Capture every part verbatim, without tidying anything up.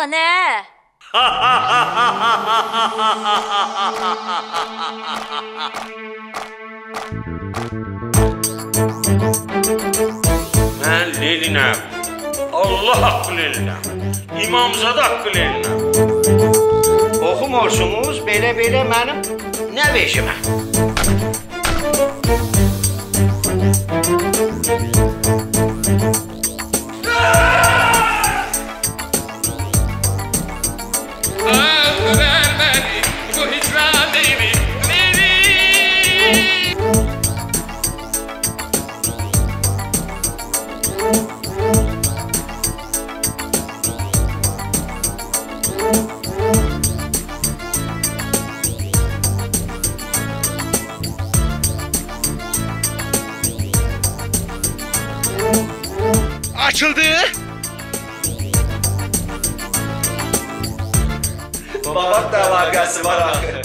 Yoxsa nə? Mən Lelinəm, Allah haqqı Lelinəm, İmamzada haqqı Lelinəm. Oxumursunuz belə-belə mənim nə veşimə? Açıldı. Babat da əlaqəsi var axı.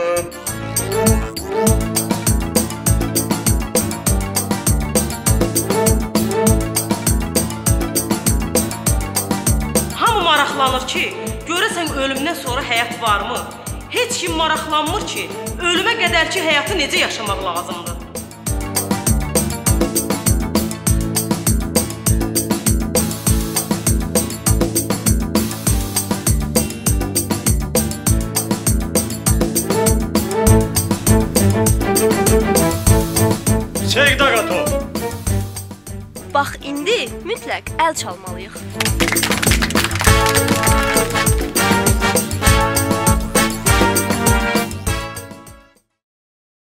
Hamı maraqlanır ki, görəsən ölümdən sonra həyat varmı? Heç kim maraqlanmır ki, ölümə qədərki həyatı necə yaşamaq lazımdır? Çəkdə qatov. Bax, indi mütləq əl çalmalıyıq.